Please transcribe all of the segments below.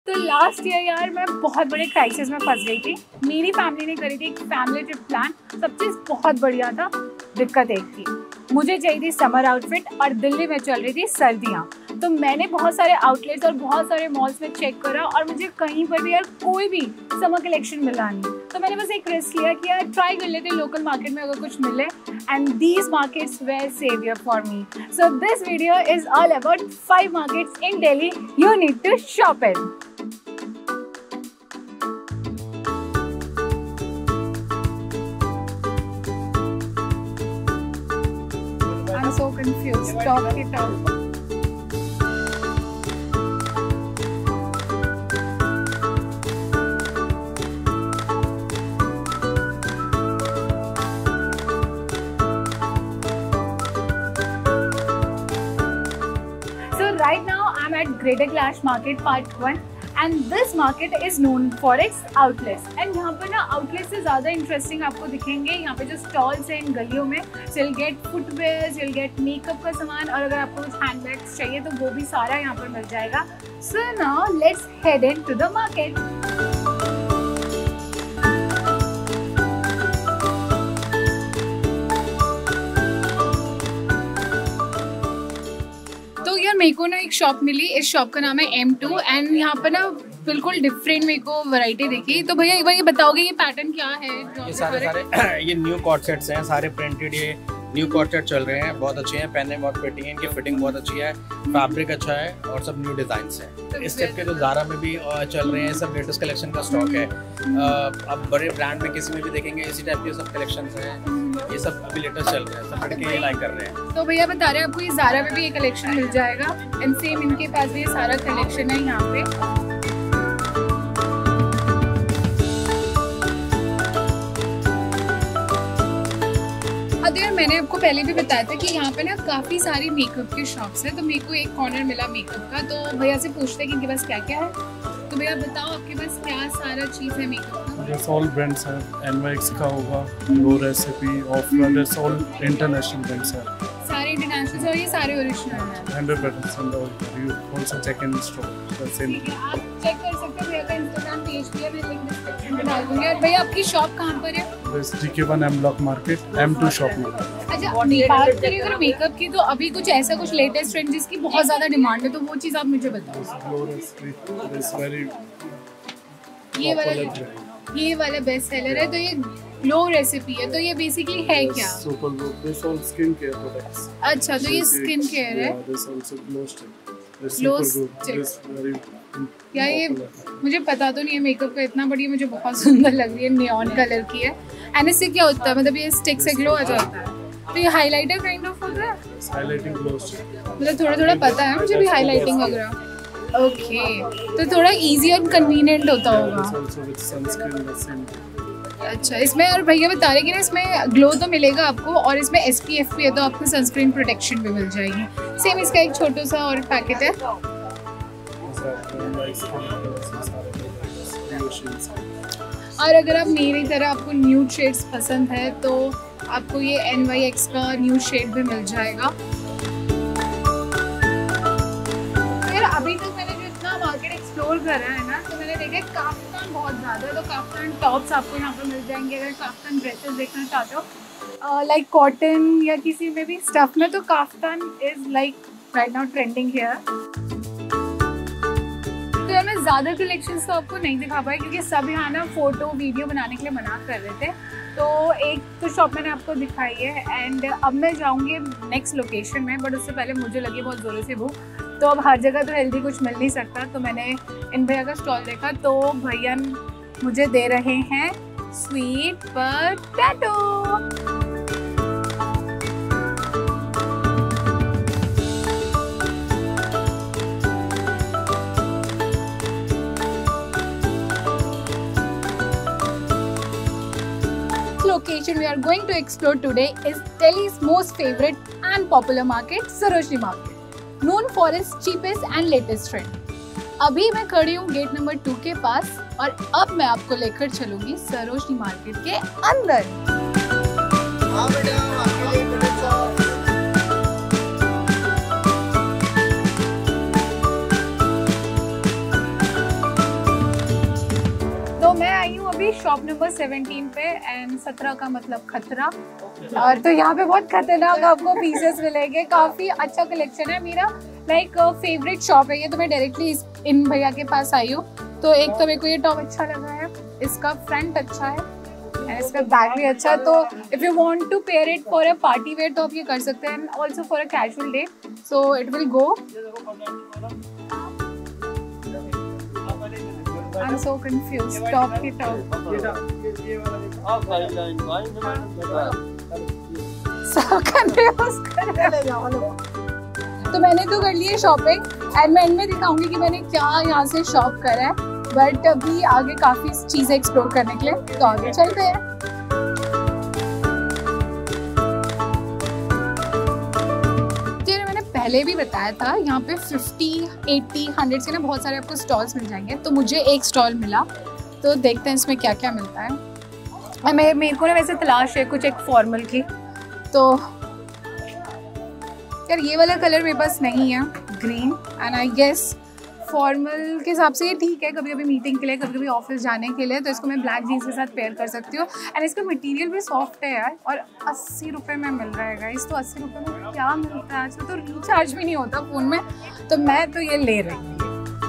तो last year यार मैं बहुत बड़े क्राइसिस में फंस गई थी। मेरी फैमिली ने करी थी एक फैमिली ट्रिप प्लान, सब चीज़ बहुत बढ़िया था। दिक्कत एक थी, मुझे चाहिए थी समर आउटफिट और दिल्ली में चल रही थी सर्दियाँ। तो मैंने बहुत सारे आउटलेट्स और बहुत सारे मॉल्स में चेक करा और मुझे कहीं पर भी यार कोई भी समर कलेक्शन मिला नहीं। तो मैंने बस एक रिस्क लिया कि यार ट्राई कर लेते लोकल मार्केट में अगर कुछ मिले, and these markets were saviour for me. So this video is all about 5 markets in Delhi you need to shop in. I'm so confused. Talk it out. So right now I'm at Greater Clash Market Part 1. And this market is known for its outlets. And यहाँ पर ना outlet से ज़्यादा interesting आपको दिखेंगे यहाँ पे जो स्टॉल्स हैं इन गलियों में। So you'll get footwear, you'll get makeup का सामान, और अगर आपको कुछ हैंडबैग्स चाहिए तो वो भी सारा यहाँ पर मिल जाएगा। So now let's head into the market. तो यार मेरे को ना एक शॉप मिली, इस शॉप का नाम है M2 एंड यहाँ पर ना बिल्कुल डिफरेंट मेरे को वैरायटी दिखी। तो भैया एक बार ये बताओगे ये पैटर्न क्या है? ये सारे ये न्यू कॉर्ड सेट्स हैं, सारे प्रिंटेड ये न्यू कॉर्ड सेट चल रहे हैं, बहुत अच्छे हैं, पहनने में बहुत फिटिंग है, इनकी फिटिंग बहुत अच्छी है, फैब्रिक अच्छा है और सब न्यू डिजाइन्स हैं। तो इस टाइप के तो ज़ारा में भी चल रहे हैं, सब लेटेस्ट कलेक्शन का स्टॉक है। अब बड़े ब्रांड में किसी में भी देखेंगे इसी टाइप के सब कलेक्शन हैं, ये सब अभी लेटेस्ट चल रहे हैं, सब लड़के लाइक कर रहे हैं। तो भैया बता रहे हैं आपको ये ज़ारा में भी ये कलेक्शन मिल जाएगा एंड सेम इनके पास भी ये सारा कलेक्शन है यहाँ पे। यार मैंने आपको पहले भी बताया था कि यहाँ पे ना काफ़ी सारी मेकअप की शॉप्स है। तो मेरे को एक कॉर्नर मिला मेकअप का, तो भैया से पूछते हैं कि इनके पास क्या क्या है। तो भैया बताओ आपके पास क्या सारा चीज़ है मेकअप का? That's all brands हैं, NYX का होगा, लो रेसिपी, offer, that's all international brands हैं। सारे इंटरनेशनल और ये सारे ओरिजिनल हैं। 100% you also check in store, that's it। ठीक है, आप चेक कर सकते हो। भैया का इंस्टाग्राम पेज भी है, मैं लिंक डिस्क्रिप्शन में डाल दूँगी। और भैया आपकी शॉप कहाँ पर है? This DK1 M Block Market, M2 shop में। अच्छा, बात करें अगर मेकअप की, तो अभी कुछ ऐसा कुछ लेटेस्ट ट्रेंड जिसकी बहुत ज़्यादा डिमांड है, तो वो चीज़ आप मुझे बताओ। लो रेसिपी, this very ये वाला बेस्ट सेलर है। तो ये ग्लो रेसिपी है, तो ये बेसिकली है क्या? Super glow, this all skin care products। अच्छा, तो ये स्किन केयर है। this also glow stick, this Glow super stick। glue, this very या ये मुझे पता तो नहीं है मेकअप का इतना, बढ़िया मुझे बहुत सुंदर लग रही है, नियॉन कलर की है। एंड इससे क्या होता है, मतलब ये स्टिक से ग्लो आ जाता है? तो ये हाइलाइटर काइंड ऑफ होता है? हाइलाइटिंग ग्लो स्टिक, मतलब थोड़ा थोड़ा पता है मुझे भी हाइलाइटिंग वगैरह। ओके, तो थोड़ा इजी और कन्वीनियंट होता होगा। also with sunscreen the same। अच्छा, इसमें और भैया बता रहे कि ना इसमें ग्लो तो मिलेगा आपको और इसमें SPF भी है, तो आपको सनस्क्रीन प्रोटेक्शन भी मिल जाएगी। सेम इसका एक छोटा सा और पैकेट है। और अगर आप मेरी तरह आपको न्यूड शेड्स पसंद है तो आपको ये NYX का न्यूड शेड भी मिल जाएगा। यार अभी तक मैंने जो इतना मार्केट एक्सप्लोर करा है ना, तो मैंने देखा है काफ्तान बहुत ज़्यादा है। तो काफ्तान टॉप्स आपको यहाँ पर मिल जाएंगे। अगर काफ्तान ड्रेसेस देखना चाहते हो लाइक कॉटन या किसी में भी स्टफ में, तो kaftan is like right now trending here. तो यार मैं ज़्यादा कलेक्शंस तो आपको नहीं दिखा पाई क्योंकि सब यहाँ ना फ़ोटो वीडियो बनाने के लिए मना कर रहे थे। तो एक तो शॉप मैंने आपको दिखाई है एंड अब मैं जाऊँगी नेक्स्ट लोकेशन में, बट उससे पहले मुझे लगी बहुत ज़ोरों से भूख। तो अब हर जगह तो हेल्दी कुछ मिल नहीं सकता, तो मैंने इन भैया का स्टॉल देखा, तो भैया मुझे दे रहे हैं sweet potato. Location we are going to explore today is Delhi's most favorite and popular market, Sarojini Market, known for its cheapest and latest trend. अभी मैं खड़ी हूँ गेट नंबर 2 के पास और अब मैं आपको लेकर चलूंगी सरोजनी मार्केट के अंदर। मैं आई हूँ अभी शॉप नंबर 17 पे एंड 17 का मतलब खतरा। और तो यहाँ पे बहुत खतरनाक आपको पीसेस मिलेंगे, काफी अच्छा कलेक्शन है। मेरा लाइक फेवरेट शॉप है ये, तो मैं डायरेक्टली इन भैया के पास आई हूँ। तो एक तो मेरे को ये टॉप अच्छा लगा है, इसका फ्रंट अच्छा है एंड इसका बैक भी अच्छा है। तो if you want to pair it for a party wear तो आप ये कर सकते हैं, and also for a casual day, so it will go. I'm so confused. Top की top. So confused कर रहे हैं। तो मैंने तो कर ली है शॉपिंग एंड मैं इनमें दिखाऊंगी कि मैंने क्या यहाँ से शॉप करा है, बट अभी आगे काफी चीजें एक्सप्लोर करने के लिए, तो आगे चलते हैं। पहले भी बताया था यहाँ पे 50, 80, 100 के ना बहुत सारे आपको स्टॉल्स मिल जाएंगे। तो मुझे एक स्टॉल मिला, तो देखते हैं इसमें क्या क्या मिलता है। मेरे को ना वैसे तलाश है कुछ एक फॉर्मल की, तो यार ये वाला कलर मेरे पास नहीं है, green, and I guess formal के हिसाब से ये ठीक है, कभी कभी मीटिंग के लिए, कभी कभी ऑफिस जाने के लिए, तो इसको मैं ब्लैक जीन्स के साथ पेयर कर सकती हूँ। एंड इसका मटेरियल भी सॉफ्ट है यार, और 80 रुपये में मिल रहा है गाइस। तो 80 रुपये में क्या मिलता है आजकल, तो रिचार्ज भी नहीं होता फ़ोन में, तो मैं तो ये ले रही हूँ।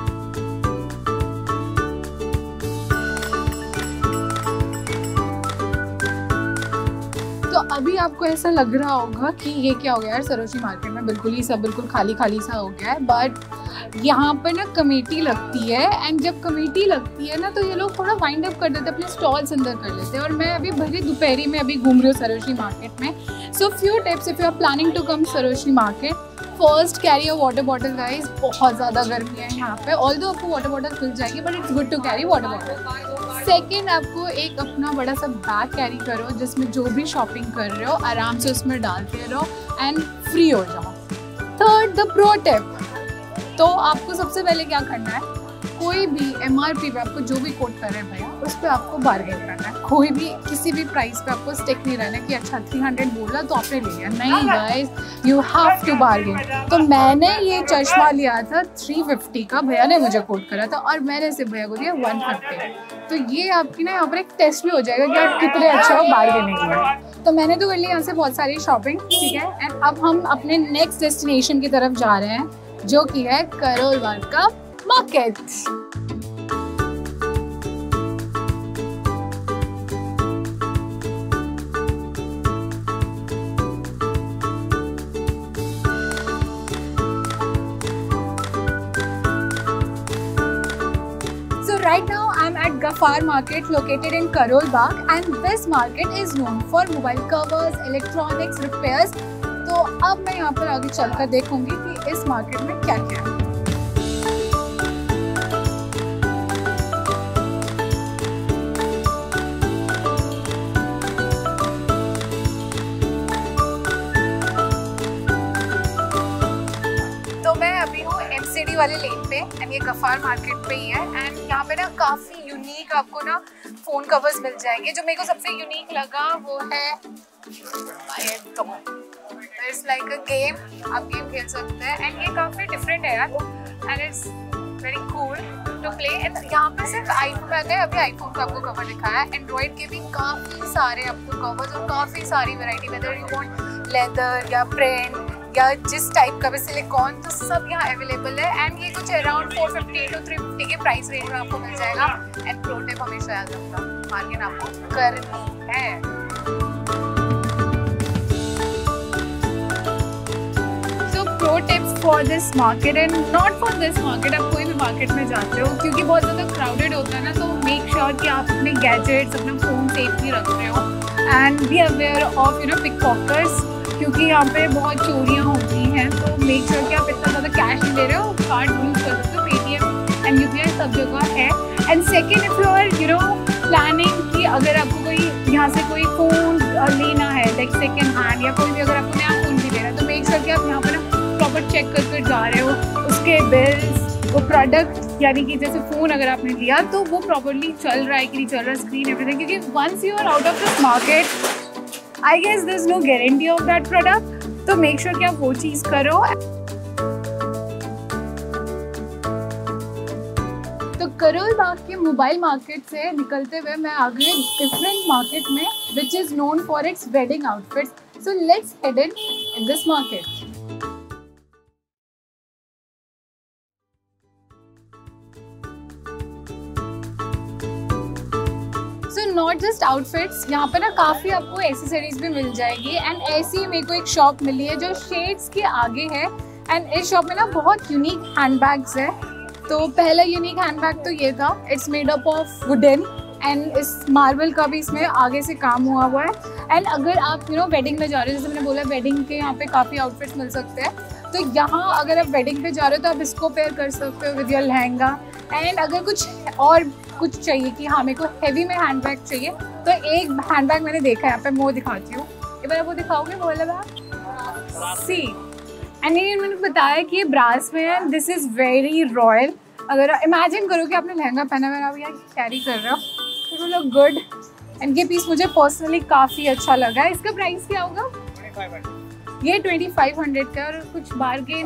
तो अभी आपको ऐसा लग रहा होगा कि ये क्या हो गया यार, सरोजनी मार्केट में बिल्कुल ही सब बिल्कुल खाली खाली सा हो गया है, बट यहाँ पर ना कमेटी लगती है, एंड जब कमेटी लगती है ना तो ये लोग थोड़ा वाइंड अप कर देते हैं, अपने स्टॉल्स अंदर कर लेते हैं। और मैं अभी भरी दोपहरी में अभी घूम रही हूँ सरोजनी मार्केट में। So few tips if you are planning to come Sarojini market. First carry a water bottle guys, बहुत ज़्यादा गर्मी है यहाँ पे, ऑल्दो आपको वाटर बॉटल मिल जाएगी, but it's good to carry water bottle. Second, आपको एक अपना बड़ा सा बैग कैरी करो जिसमें जो भी शॉपिंग कर रहे हो आराम से उसमें डालते रहो एंड फ्री हो जाओ। थर्ड, द प्रो टिप, तो आपको सबसे पहले क्या करना है, कोई भी MRP पे आपको जो भी कोट कर रहे हैं भैया उस पर आपको बार्गेन करना है। कोई भी किसी भी प्राइस पे आपको स्टिक नहीं रहना कि अच्छा 300 बोला तो आपने ले लिया, नहीं guys, you have to bargain. तो मैंने ये चश्मा लिया था 350 का, भैया ने मुझे कोट करा था और मैंने सिर्फ भैया को दिया 150। तो ये आपकी ना यहाँ पर एक टेस्ट भी हो जाएगा कि आप कितने अच्छे हो बार्गेनिंग में। तो मैंने तो कर ली यहाँ से बहुत सारी शॉपिंग, ठीक है। एंड अब हम अपने नेक्स्ट डेस्टिनेशन की तरफ जा रहे हैं, जो कि है करोल बाग का मार्केट। So right now I'm at Gafar Market located in Karol Bagh, and this market is known for mobile covers, electronics, repairs. तो अब मैं यहाँ पर आगे चलकर देखूंगी कि इस मार्केट में क्या क्या है। तो मैं अभी हूँ MCD वाले लेन पे, एंड ये गफार मार्केट पे ही है। एंड यहाँ पे ना काफ़ी यूनिक आपको ना फ़ोन कवर्स मिल जाएंगे। जो मेरे को सबसे यूनिक लगा वो है इट्स लाइक अ गेम, आप गेम खेल सकते हैं, एंड ये काफ़ी डिफरेंट है यार, and it's very cool to play. And यहाँ पे सिर्फ आईफोन मैंने अभी आईफोन का आपको कवर दिखाया है, एंड्रॉइड के भी काफ़ी सारे आपको कवर्स और काफ़ी सारी variety, whether you want leather या प्रिंट या जिस टाइप का भी सिलिकॉन, तो सब यहाँ अवेलेबल है। एंड ये कुछ अराउंड 450 to 350 के प्राइस रेंज में आपको मिल जाएगा। एंड प्रो टिप हमेशा याद रखना, बार्गेन आपको करनी है। Pro tips for this market and not for this market, आप कोई भी मार्केट में जाते हो क्योंकि बहुत ज़्यादा क्राउडेड होता है ना, तो मेक श्योर कि आप अपने गैजेट्स, अपना फ़ोन सेफली रख रहे हो, and be aware of pickpockets, क्योंकि यहाँ पे बहुत चोरियाँ होती हैं। तो मेक श्योर कि आप इतना ज़्यादा कैश नहीं ले रहे हो, कार्ड यूज़ कर सकते हो, पेटीएम एंड UPI सब जगह है। And second, if you are planning कि अगर आपको कोई यहाँ से कोई फ़ोन लेना है लाइक सेकेंड हैंड, या कोई भी अगर आपको नया फ़ोन भी लेना है, तो मेक श्योर कि आप यहाँ पर प्रॉपर चेक कर कर जा रहे हो, उसके बिल्स, वो प्रोडक्ट, यानी कि जैसे फ़ोन अगर आपने लिया तो वो प्रॉपरली चल रहा है कि नहीं चल रहा है, स्क्रीन एवरीथिंग, क्योंकि once you are out of this market I guess there is no guarantee of that product. तो मेक श्योर कि आप वो चीज़ करो। तो करोल बाग के मोबाइल मार्केट से निकलते हुए मैं आ गई डिफरेंट मार्केट में which is known for its wedding outfits. So let's head in this market. Not just outfits, यहाँ पे ना काफ़ी आपको एसेसरीज भी मिल जाएगी। एंड ऐसी मेरे को एक शॉप मिली है जो शेड्स के आगे है। एंड इस शॉप में ना बहुत यूनिक हैंडबैग्स है। तो पहला यूनिक हैंडबैग तो ये था, it's made up of wooden and इस मार्बल का भी इसमें आगे से काम हुआ है। एंड अगर आप वेडिंग में जा रहे हो, जैसे मैंने बोला वेडिंग के यहाँ पे काफ़ी आउटफिट्स मिल सकते हैं, तो यहाँ अगर आप वेडिंग पे जा रहे हो तो आप इसको पेयर कर सकते हो विद योर लहंगा। एंड अगर कुछ चाहिए कि हाँ मेरे को हैवी में हैंडबैग चाहिए, तो एक हैंडबैग मैंने देखा है यहाँ पे, मैं वो दिखाती हूँ। ये बार वो दिखाओगे वो वाला बैग? सी एंड ये मैंने बताया कि ये ब्रास में है। This is very royal. अगर इमेजिन करो कि आपने लहंगा पहना हुआ है, आप यार कैरी कर रहे हो, तो लुक गुड। एंड ये पीस मुझे पर्सनली काफ़ी अच्छा लगा है। इसका प्राइस क्या होगा? 2500। ये 2500 का, और कुछ बार्गेन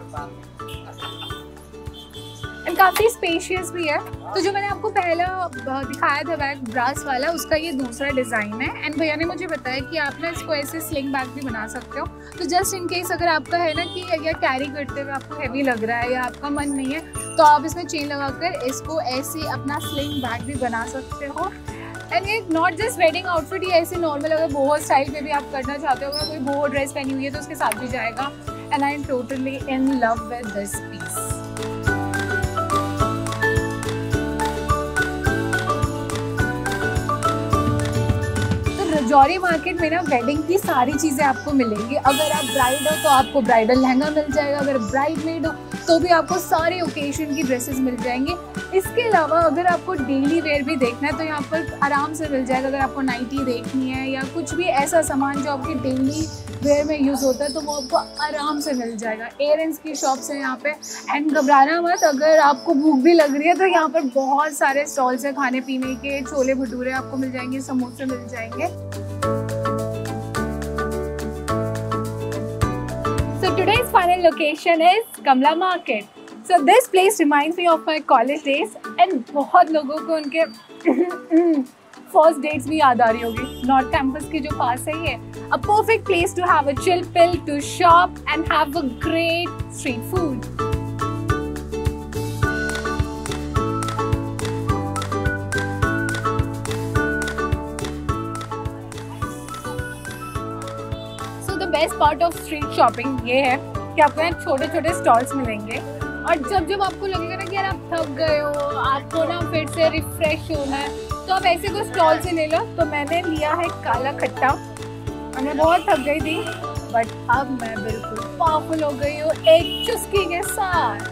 एंड काफ़ी स्पेशियस भी है। तो जो मैंने आपको पहला दिखाया था बैग ब्रास वाला, उसका ये दूसरा डिज़ाइन है। एंड भैया ने मुझे बताया कि आप ना इसको ऐसे स्लिंग बैग भी बना सकते हो। तो जस्ट इन केस अगर आपका है ना कि या कैरी करते हुए आपको हैवी लग रहा है या आपका मन नहीं है, तो आप इसमें चेन लगाकर इसको ऐसे अपना स्लिंग बैग भी बना सकते हो। एंड ये नॉट जस्ट वेडिंग आउटफिट, ये ऐसे नॉर्मल अगर बोहो स्टाइल पे भी आप करना चाहते हो, अगर कोई बोहो ड्रेस पहनी हुई है तो उसके साथ भी जाएगा। And I am totally in love with this piece. Rajouri market में ना वेडिंग की सारी चीज़ें आपको मिलेंगी। अगर आप ब्राइड हो तो आपको ब्राइडल लहंगा मिल जाएगा, अगर ब्राइडमेड हो तो भी आपको सारे ओकेजन की ड्रेसेस मिल जाएंगे। इसके अलावा अगर आपको डेली वेयर भी देखना है तो यहाँ पर आराम से मिल जाएगा। अगर आपको नाइटी देखनी है या कुछ भी ऐसा सामान जो आपके डेली वेयर में यूज़ होता है, तो वो आपको आराम से मिल जाएगा। इयररिंग्स की शॉप्स है यहाँ पे। एंड घबराना मत, अगर आपको भूख भी लग रही है तो यहाँ पर बहुत सारे स्टॉल्स हैं खाने पीने के। छोले भटूरे आपको मिल जाएंगे, समोसे मिल जाएंगे। So today's final location is Kamla Market. So this place reminds me of my college days and बहुत लोगों को उनके फर्स्ट डेट्स भी याद आ रही होगी। नॉर्थ कैंपस के जो पास है ये a perfect place to have a chill pill, to shop and have a great street food. Best part of street shopping ये है कि आपको यहाँ छोटे छोटे स्टॉल्स मिलेंगे। और जब आपको लगेगा ना कि यार आप थक गए हो, आपको ना फिर से रिफ्रेश होना है, तो आप ऐसे कोई स्टॉल से ले लो। तो मैंने लिया है काला खट्टा और मैं बहुत थक गई थी, बट अब मैं बिल्कुल पावरफुल हो गई हूँ एक चुस्की के साथ।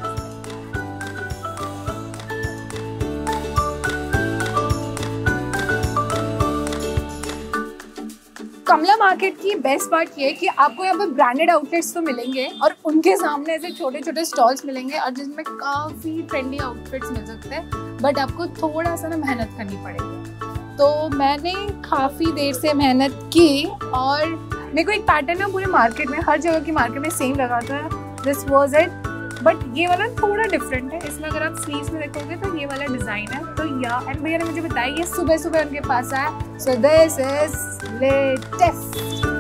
कमला मार्केट की बेस्ट पार्ट ये है कि आपको यहाँ पे ब्रांडेड आउटफिट्स तो मिलेंगे और उनके सामने ऐसे छोटे छोटे स्टॉल्स मिलेंगे और जिसमें काफ़ी ट्रेंडी आउटफिट्स मिल सकते हैं, बट आपको थोड़ा सा ना मेहनत करनी पड़ेगी। तो मैंने काफ़ी देर से मेहनत की और मेरे को एक पैटर्न है पूरे मार्केट में, हर जगह की मार्केट में सेम लगा था। दिस वॉज इट, बट ये वाला थोड़ा डिफरेंट है। इसमें अगर आप स्लीव्स में देखोगे तो ये वाला डिज़ाइन है। तो या एंड भैया ने मुझे बताया ये सुबह सुबह उनके पास आया। So this is latest.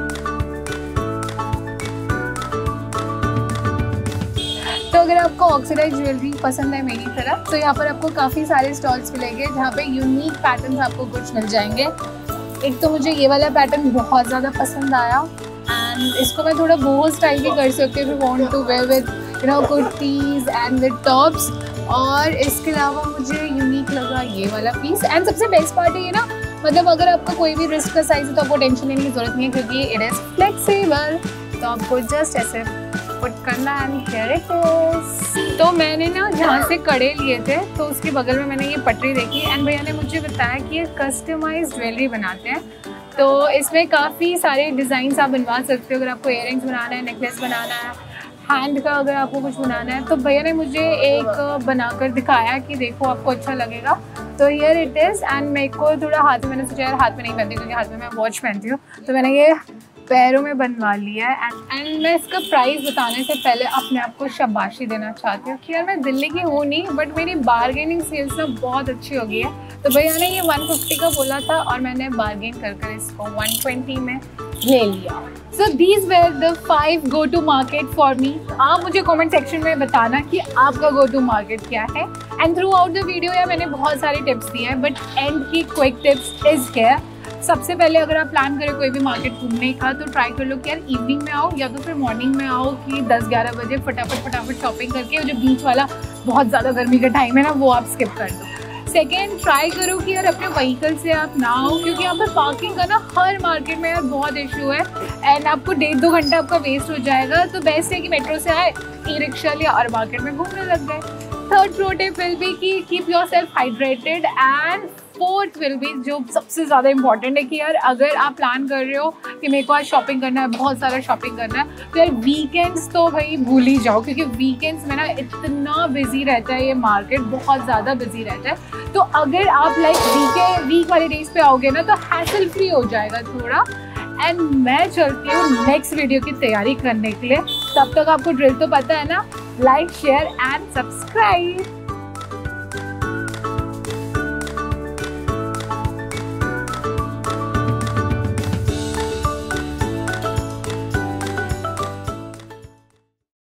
तो अगर आपको ऑक्सीडाइज ज्वेलरी पसंद है मेरी तरह, तो यहाँ पर आपको काफ़ी सारे स्टॉल्स मिलेंगे जहाँ पे यूनिक पैटर्न आपको कुछ मिल जाएंगे। एक तो मुझे ये वाला पैटर्न बहुत ज़्यादा पसंद आया एंड इसको मैं थोड़ा बोहो स्टाइल भी कर सकती हूँ, want to wear with kurtis and with tops. और इसके अलावा मुझे यूनिक लगा ये वाला पीस। एंड सबसे बेस्ट पार्ट है ये ना, मतलब अगर आपका कोई भी रिस्ट का साइज है तो आपको टेंशन लेने की जरूरत नहीं है क्योंकि इट इज़ फ्लेक्सिबल। तो आपको जस्ट ऐसे पुट करना एंड हियर इट इज। तो मैंने ना जहाँ से कड़े लिए थे तो उसके बगल में मैंने ये पटरी देखी एंड भैया ने मुझे बताया कि ये कस्टमाइज ज्वेलरी बनाते हैं। तो इसमें काफ़ी सारे डिज़ाइन आप बनवा सकते हो। अगर आपको इयररिंग्स बनाना है, नेकलेस बनाना है, हैंड का अगर आपको कुछ बनाना है, तो भैया ने मुझे एक बनाकर दिखाया कि देखो आपको अच्छा लगेगा। तो हियर इट इज़। एंड मेरे को थोड़ा हाथ में, मैंने सोचा यार हाथ में नहीं पहनती क्योंकि हाथ में मैं वॉच पहनती हूँ, तो मैंने ये पैरों में बनवा लिया है। एंड मैं इसका प्राइस बताने से पहले अपने आप को शाबाशी देना चाहती हूँ कि यार मैं दिल्ली की हूँ नहीं, बट मेरी बार्गेनिंग स्किल्स ना बहुत अच्छी हो गई है। तो भैया ने ये 150 का बोला था और मैंने बार्गेन कर इसको 120 में ले लिया। So these were the 5 go to market for me. आप मुझे कमेंट सेक्शन में बताना कि आपका गो टू मार्केट क्या है। And throughout the video यार मैंने बहुत सारे टिप्स दिए हैं, बट एंड की क्विक टिप्स इज हियर। सबसे पहले अगर आप प्लान करें कोई भी मार्केट घूमने का तो ट्राई कर लो कि यार इवनिंग में आओ या तो फिर मॉर्निंग में आओ कि 10-11 बजे फटाफट शॉपिंग करके जो बीच वाला बहुत ज़्यादा गर्मी का टाइम है ना वो आप स्किप कर दो। सेकेंड, ट्राई करो कि यार अपने व्हीकल से आप ना आओ, क्योंकि यहाँ पर पार्किंग का ना हर मार्केट में यार बहुत इशू है एंड आपको 1.5-2 घंटा आपका वेस्ट हो जाएगा। तो बेस्ट है कि मेट्रो से आए, ई रिक्शा लिया और मार्केट में घूमने लग गए। Third pro tip will be कि keep yourself hydrated. And fourth will be जो सबसे ज़्यादा इंपॉर्टेंट है कि यार अगर आप प्लान कर रहे हो कि मेरे को आज शॉपिंग करना है, बहुत सारा शॉपिंग करना है, तो यार वीकेंड्स तो भाई भूल ही जाओ, क्योंकि वीकेंड्स में ना इतना बिजी रहता है ये मार्केट, बहुत ज़्यादा बिजी रहता है। तो अगर आप वीक वाले डेज पे आओगे ना तो हैसल फ्री हो जाएगा थोड़ा। एंड मैं चलती हूँ नेक्स्ट वीडियो की तैयारी करने के लिए। तब तक आपको ड्रिल तो पता है ना, लाइक शेयर एंड सब्सक्राइब।